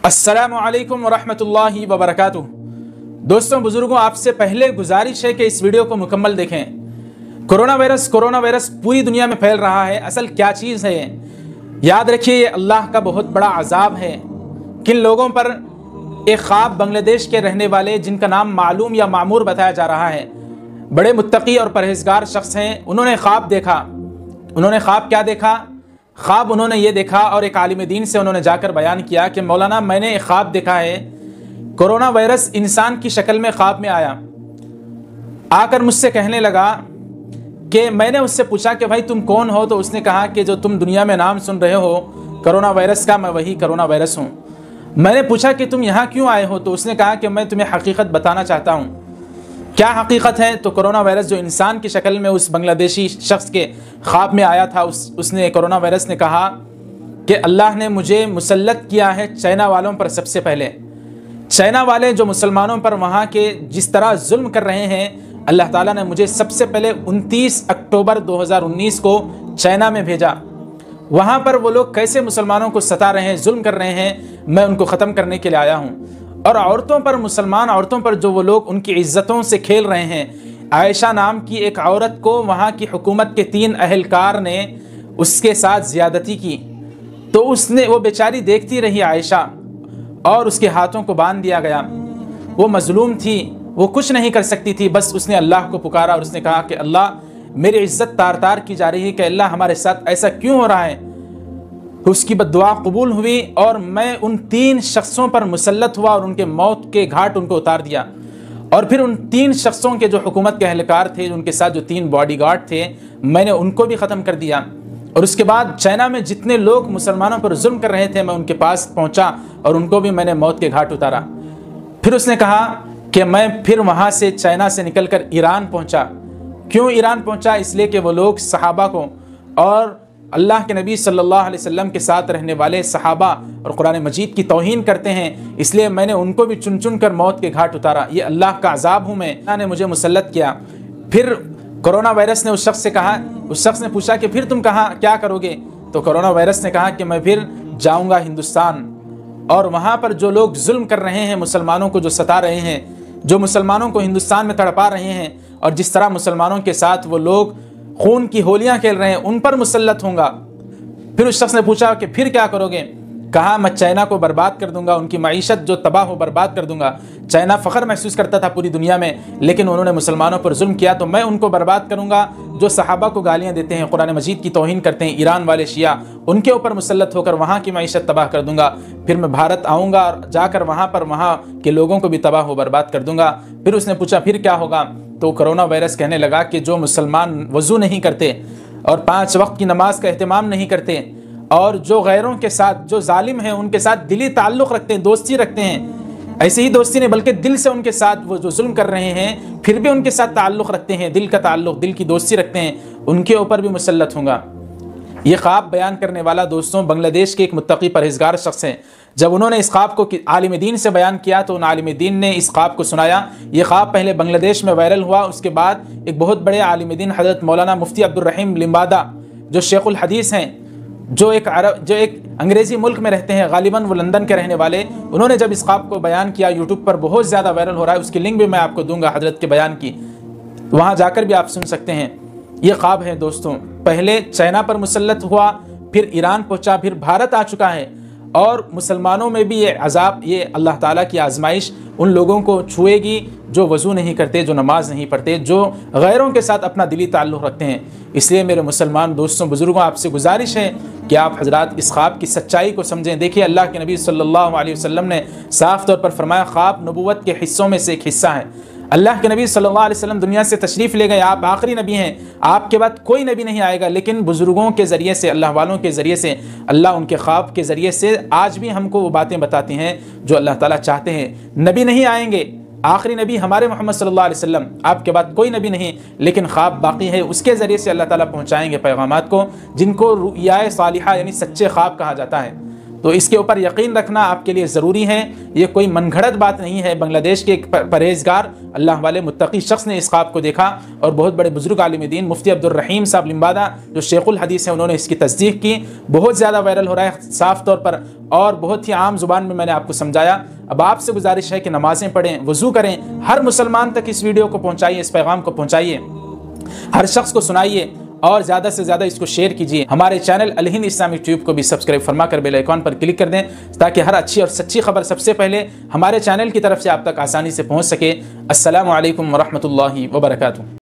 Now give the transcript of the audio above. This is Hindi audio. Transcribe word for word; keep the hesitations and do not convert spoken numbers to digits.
अस्सलामु अलैकुम वरहमतुल्लाहि वबरकातुह। दोस्तों बुजुर्गों, आपसे पहले गुजारिश है कि इस वीडियो को मुकम्मल देखें। कोरोना वायरस कोरोना वायरस पूरी दुनिया में फैल रहा है। असल क्या चीज़ है ये याद रखिए, ये अल्लाह का बहुत बड़ा अजाब है। किन लोगों पर एक ख्वाब बांग्लादेश के रहने वाले, जिनका नाम मालूम या मामूर बताया जा रहा है, बड़े मुत्तकी और परहेजगार शख्स हैं, उन्होंने ख्वाब देखा। उन्होंने ख्वाब क्या देखा? ख्वाब उन्होंने ये देखा और एक आलिम दीन से उन्होंने जाकर बयान किया कि मौलाना, मैंने एक ख्वाब देखा है, कोरोना वायरस इंसान की शक्ल में ख्वाब में आया। आकर मुझसे कहने लगा कि मैंने उससे पूछा कि भाई तुम कौन हो? तो उसने कहा कि जो तुम दुनिया में नाम सुन रहे हो कोरोना वायरस का, मैं वही कोरोना वायरस हूँ। मैंने पूछा कि तुम यहाँ क्यों आए हो? तो उसने कहा कि मैं तुम्हें हकीकत बताना चाहता हूँ। क्या हकीकत है? तो कोरोना वायरस जो इंसान की शक्ल में उस बांग्लादेशी शख्स के ख्वाब में आया था, उस उसने कोरोना वायरस ने कहा कि अल्लाह ने मुझे मुसल्लत किया है चाइना वालों पर। सबसे पहले चाइना वाले जो मुसलमानों पर वहाँ के जिस तरह जुल्म कर रहे हैं, अल्लाह ताला ने मुझे सबसे पहले उनतीस अक्टूबर दो हज़ार उन्नीस को चाइना में भेजा। वहाँ पर वो लोग कैसे मुसलमानों को सता रहे हैं, जुल्म कर रहे हैं, मैं उनको ख़त्म करने के लिए आया हूँ। और औरतों पर, मुसलमान औरतों पर जो वो लोग उनकी इज्जतों से खेल रहे हैं। आयशा नाम की एक औरत को वहाँ की हुकूमत के तीन अहलकार ने उसके साथ ज़्यादती की, तो उसने वो बेचारी देखती रही आयशा, और उसके हाथों को बांध दिया गया। वो मजलूम थी, वो कुछ नहीं कर सकती थी, बस उसने अल्लाह को पुकारा और उसने कहा कि अल्लाह, मेरी इज्जत तार तार की जा रही है कि अल्लाह हमारे साथ ऐसा क्यों हो रहा है। उसकी बद्दुआ कबूल हुई और मैं उन तीन शख्सों पर मुसल्लत हुआ और उनके मौत के घाट उनको उतार दिया। और फिर उन तीन शख्सों के जो हुकूमत के अहलकार थे, उनके साथ जो तीन बॉडीगार्ड थे, मैंने उनको भी ख़त्म कर दिया। और उसके बाद चाइना में जितने लोग मुसलमानों पर जुल्म कर रहे थे, मैं उनके पास पहुंचा और उनको भी मैंने मौत के घाट उतारा। फिर उसने कहा कि मैं फिर वहाँ से चाइना से निकल कर ईरान पहुँचा। क्यों ईरान पहुँचा? इसलिए कि वो लोग सहाबा को और अल्लाह के नबी सल्लल्लाहु अलैहि वसल्लम के साथ रहने वाले सहाबा और कुरान मजीद की तौहीन करते हैं, इसलिए मैंने उनको भी चुन चुन कर मौत के घाट उतारा। ये अल्लाह का अजाब हूँ मैं, अल्लाह ने मुझे मुसल्लत किया। फिर कोरोना वायरस ने उस शख्स से कहा, उस शख्स ने पूछा कि फिर तुम कहाँ क्या करोगे? तो कोरोना वायरस ने कहा कि मैं फिर जाऊँगा हिंदुस्तान, और वहाँ पर जो लोग जुल्म कर रहे हैं, मुसलमानों को जो सता रहे हैं, जो मुसलमानों को हिंदुस्तान में तड़पा रहे हैं, और जिस तरह मुसलमानों के साथ वो लोग खून की होलियां खेल रहे हैं, उन पर मुसल्लत होऊंगा। फिर उस शख्स ने पूछा कि फिर क्या करोगे? कहा मैं चाइना को बर्बाद कर दूंगा, उनकी मईशत जो तबाह हो बर्बाद कर दूंगा। चाइना फ़ख्र महसूस करता था पूरी दुनिया में, लेकिन उन्होंने मुसलमानों पर जुल्म किया, तो मैं उनको बर्बाद करूंगा। जो सहाबा को गालियां देते हैं, कुरान मजीद की तौहीन करते हैं, ईरान वाले शिया, उनके ऊपर मुसल्लत होकर वहाँ की मईशत तबाह कर दूंगा। फिर मैं भारत आऊँगा और जाकर वहाँ पर वहाँ के लोगों को भी तबाह हो बर्बाद कर दूंगा। फिर उसने पूछा फिर क्या होगा? तो कोरोना वायरस कहने लगा कि जो मुसलमान वज़ू नहीं करते और पाँच वक्त की नमाज का एहतमाम नहीं करते, और जो गैरों के साथ, जो जालिम हैं, उनके साथ दिली ताल्लुक़ रखते हैं, दोस्ती रखते हैं, ऐसे ही दोस्ती नहीं बल्कि दिल से उनके साथ वो जो जुल्म कर रहे हैं फिर भी उनके साथ ताल्लुक़ रखते हैं, दिल का ताल्लुक़, दिल की दोस्ती रखते हैं, उनके ऊपर भी मुसल्लत होगा। ये ख्वाब बयान करने वाला दोस्तों बांग्लादेश के एक मुत्तकी परहेजगार शख्स हैं। जब उन्होंने इस ख्वाब को आलिम दीन से बयान किया तो उन आलिम दीन ने इस ख्वाब को सुनाया। ये ख्वाब पहले बांग्लादेश में वायरल हुआ, उसके बाद एक बहुत बड़े आलिम दीन हज़रत मौलाना मुफ्ती अब्दुल रहीम लिम्बादा, जो शेखुल हदीस हैं, जो एक अरब जो एक अंग्रेज़ी मुल्क में रहते हैं, गालिबन वो लंदन के रहने वाले, उन्होंने जब इस ख्वाब को बयान किया, यूट्यूब पर बहुत ज़्यादा वायरल हो रहा है, उसकी लिंक भी मैं आपको दूंगा हज़रत के बयान की, वहाँ जाकर भी आप सुन सकते हैं। ये ख्वाब है दोस्तों, पहले चाइना पर मुसल्लत हुआ, फिर ईरान पहुँचा, फिर भारत आ चुका है, और मुसलमानों में भी ये अजाब, ये अल्लाह ताला की आजमाइश उन लोगों को छुएगी जो वज़ू नहीं करते, जो नमाज नहीं पढ़ते, जो गैरों के साथ अपना दिली ताल्लुक़ रखते हैं। इसलिए मेरे मुसलमान दोस्तों बुज़ुर्गों, आपसे गुजारिश है कि आप हजरात इस ख्वाब की सच्चाई को समझें। देखिए, अल्लाह के नबी सल्लल्लाहु अलैहि वसल्लम ने साफ़ तौर पर फरमाया, ख्वाब नबूवत के हिस्सों में से एक हिस्सा है। अल्लाह के नबी सल्लल्लाहु अलैहि वसल्लम दुनिया से तशरीफ़ ले गए, आप आखिरी नबी हैं, आपके बाद कोई नबी नहीं आएगा, लेकिन बुज़ुर्गों के ज़रिए से, अल्लाह वालों के ज़रिए से, अल्लाह उनके ख्वाब के ज़रिए से आज भी हमको वो बातें बताती हैं जो अल्लाह ताला चाहते हैं। नबी नहीं आएंगे, आखिरी नबी हमारे मोहम्मद सल्लल्लाहु अलैहि वसल्लम, आपके बाद कोई नबी नहीं, लेकिन ख्वाब बाकी है, उसके ज़रिए से अल्लाह ताला पहुँचाएँगे पैगामात को, जिनको रुयाए सालिहा यानी सच्चे ख्वाब कहा जाता है। तो इसके ऊपर यकीन रखना आपके लिए ज़रूरी है। ये कोई मनगढ़ंत बात नहीं है। बांग्लादेश के एक परहेजगार अल्लाह वाले मुत्तकी शख्स ने इस ख्वाब को देखा और बहुत बड़े बुजुर्ग आलिम दीन मुफ्ती अब्दुल रहीम साहब लिम्बादा जो शेखुल हदीस है, उन्होंने इसकी तस्दीक की। बहुत ज़्यादा वायरल हो रहा है साफ़ तौर पर और बहुत ही आम ज़ुबान में मैंने आपको समझाया। अब आपसे गुजारिश है कि नमाज़ें पढ़ें, वज़ू करें, हर मुसलमान तक इस वीडियो को पहुँचाइए, इस पैगाम को पहुँचाइए, हर शख्स को सुनाइए और ज़्यादा से ज़्यादा इसको शेयर कीजिए। हमारे channel Al Hind Islamic tube को भी सब्सक्राइब फरमा कर बेल आइकॉन पर क्लिक कर दें ताकि हर अच्छी और सच्ची खबर सबसे पहले हमारे चैनल की तरफ से आप तक आसानी से पहुँच सके। अस्सलामु अलैकुम वरहमतुल्लाहि वबरकातुहू।